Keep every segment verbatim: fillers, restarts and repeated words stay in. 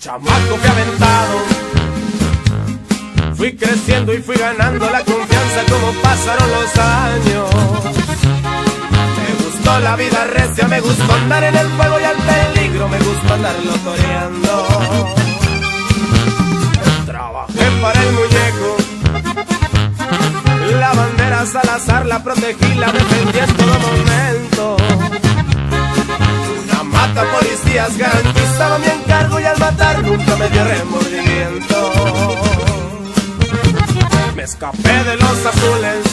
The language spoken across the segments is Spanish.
chamaco fui aventado, fui creciendo y fui ganando la confianza como pasaron los años. Me gustó la vida recia, me gustó andar en el fuego y al peligro, me gustó andarlo toreando. Trabajé para el muñeco, la bandera Salazar la protegí, la defendí en todo momento. Una mata policías garantizaba mi encargo y al matar nunca me dio remordimiento. Me escapé de los azules,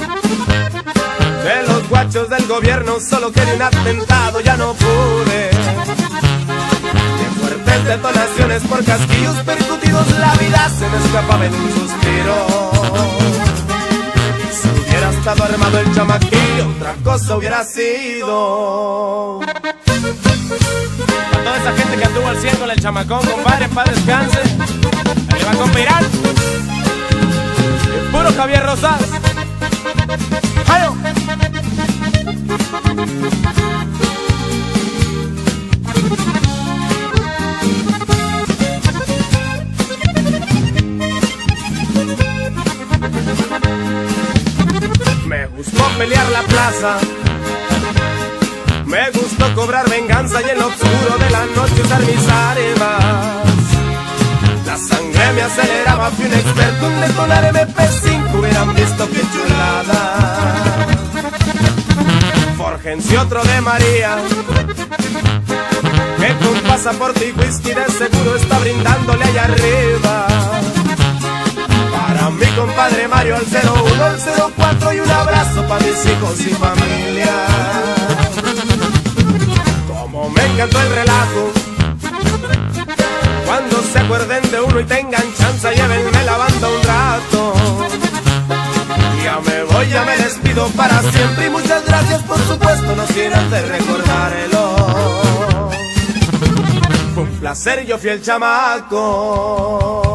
de los guachos del gobierno, solo quería un atentado, ya no pude. De fuertes detonaciones por casquillos percutidos, la vida se me escapaba en un suspiro. Si hubiera estado armado el chamaquillo, otra cosa hubiera sido. A toda esa gente que anduvo al cien con el chamacón, compadre, en paz descanse. Ahí va a conspirar. El puro Javier Rosas. ¡Jayo! Me gustó pelear la plaza, me gustó cobrar venganza y en lo oscuro de la noche usar mis armas. La sangre me aceleraba, fui un experto en detonar eme pe cinco, hubieran visto qué chulada. Fórjense otro de María, que con pasaporte y whisky de seguro está brindándole allá arriba. Para mi compadre Mario al cero uno, al cero cuatro y un abrazo para mis hijos y familia. Como me encantó el relajo, cuando se acuerden de uno y tengan chance, llévenme la banda un rato. Ya me voy, ya me despido para siempre y muchas gracias, por supuesto, no sin antes recordarlo. Fue un placer, yo fui el chamaco.